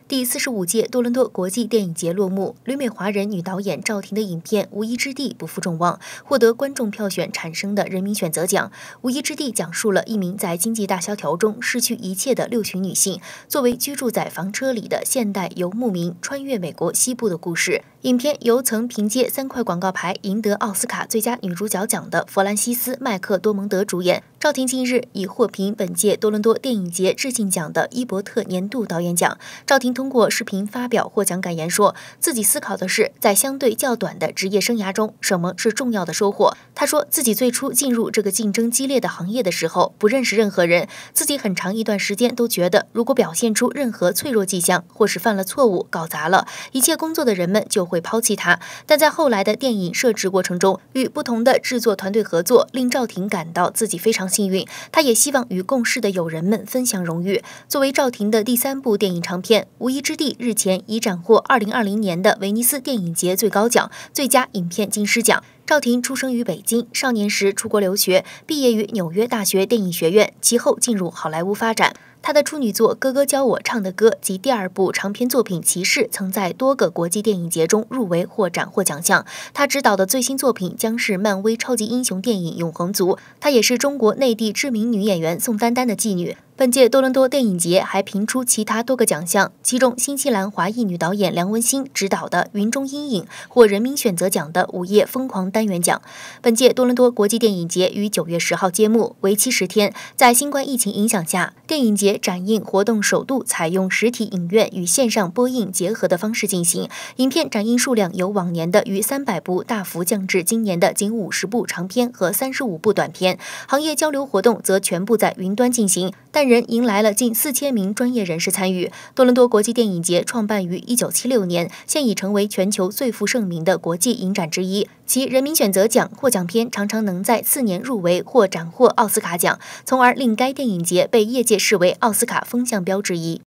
第45届多伦多国际电影节落幕，旅美华人女导演赵婷的影片《无依之地》不负众望，获得观众票选产生的人民选择奖。《无依之地》讲述了一名在经济大萧条中失去一切的6群女性，作为居住在房车里的现代游牧民，穿越美国西部的故事。影片由曾凭借3块广告牌赢得奥斯卡最佳女主角奖的弗兰西斯·麦克多蒙德主演。赵婷近日已获评本届多伦多电影节致敬奖的伊伯特年度导演奖。赵婷通过视频发表获奖感言说，自己思考的是在相对较短的职业生涯中，什么是重要的收获。他说自己最初进入这个竞争激烈的行业的时候，不认识任何人，自己很长一段时间都觉得，如果表现出任何脆弱迹象，或是犯了错误，搞砸了，一切工作的人们就会抛弃他。但在后来的电影摄制过程中，与不同的制作团队合作，令赵婷感到自己非常幸运。他也希望与共事的友人们分享荣誉。作为赵婷的第3部电影长片，《无依之地》日前已斩获2020年的威尼斯电影节最高奖最佳影片金狮奖。赵婷出生于北京，少年时出国留学，毕业于纽约大学电影学院，其后进入好莱坞发展。他的处女作《哥哥教我唱的歌》及第2部长篇作品《骑士》曾在多个国际电影节中入围或斩获奖项。他执导的最新作品将是漫威超级英雄电影《永恒族》，她也是中国内地知名女演员宋丹丹的继女。本届多伦多电影节还评出其他多个奖项，其中新西兰华裔女导演梁文新执导的《云中阴影》获人民选择奖的午夜疯狂单元奖。本届多伦多国际电影节于9月10号揭幕，为期10天。在新冠疫情影响下，电影节展映活动首度采用实体影院与线上播映结合的方式进行，影片展映数量由往年的逾300部大幅降至今年的仅50部长片和35部短片。行业交流活动则全部在云端进行，但仍迎来了近4000名专业人士参与。多伦多国际电影节创办于1976年，现已成为全球最负盛名的国际影展之一。其人民选择奖获奖片常常能在4年入围或斩获奥斯卡奖，从而令该电影节被业界视为奥斯卡风向标之一。